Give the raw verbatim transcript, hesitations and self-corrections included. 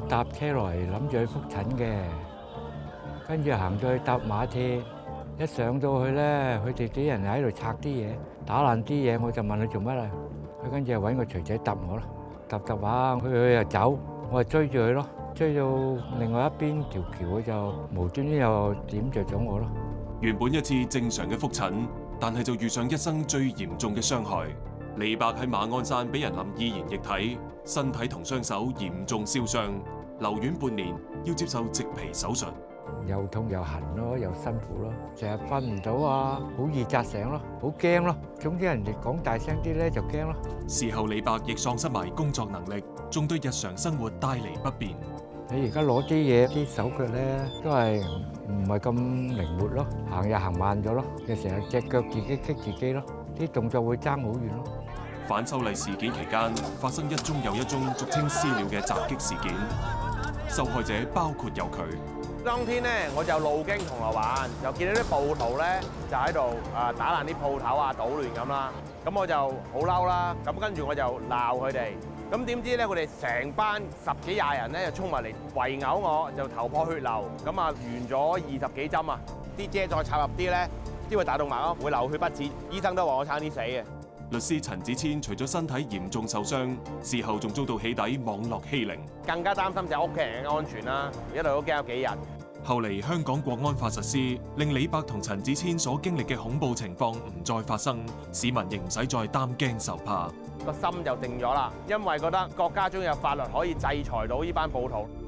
搭車來諗住去覆診嘅，跟住行到去搭馬鐵，一上到去咧，佢哋啲人喺度拆啲嘢，打爛啲嘢，我就問佢做乜啊？佢跟住就揾個錘仔揼我咯，揼揼下，佢佢又走，我就追住佢咯，追到另外一邊條橋，佢就無端端又點着咗我咯。 原本一次正常嘅覆診，但係就遇上一生最嚴重嘅傷害。李伯喺馬鞍山俾人淋易燃液體，身體同雙手嚴重燒傷，留院半年，要接受植皮手術。 又痛又痕咯，又辛苦咯，成日瞓唔到啊，好易扎醒咯，好驚咯。總之人哋講大聲啲咧就驚咯。 事後李伯亦喪失埋工作能力，仲對日常生活帶嚟不便。 你而家攞啲嘢，啲手腳咧都係唔係咁靈活咯，行又行慢咗咯，又成日隻腳自己棘自己咯，啲動作會爭好遠咯。 反修例事件期間，發生一宗又一宗俗稱私了嘅襲擊事件，受害者包括有佢。 當天咧，我就路經銅鑼灣，就見到啲暴徒咧就喺度啊打爛啲鋪頭啊，搗亂咁啦。咁我就好嬲啦，咁跟住我就鬧佢哋。咁點知咧，佢哋成班十幾廿人咧就衝埋嚟圍毆我，就頭破血流。咁啊，完咗二十幾針啊，啲遮再插入啲咧，啲會大動脈咯，會流血不止。醫生都話我差啲死嘅。 律師陳子千除咗身體嚴重受傷，事後仲遭到起底網絡欺凌， 更加擔心就係屋企人嘅安全啦，一路都驚有幾日。 後嚟香港國安法實施，令李伯同陳子千所經歷嘅恐怖情況唔再發生，市民亦唔使再擔驚受怕， 個心就定咗啦，因為覺得國家終於有法律可以制裁到呢班暴徒。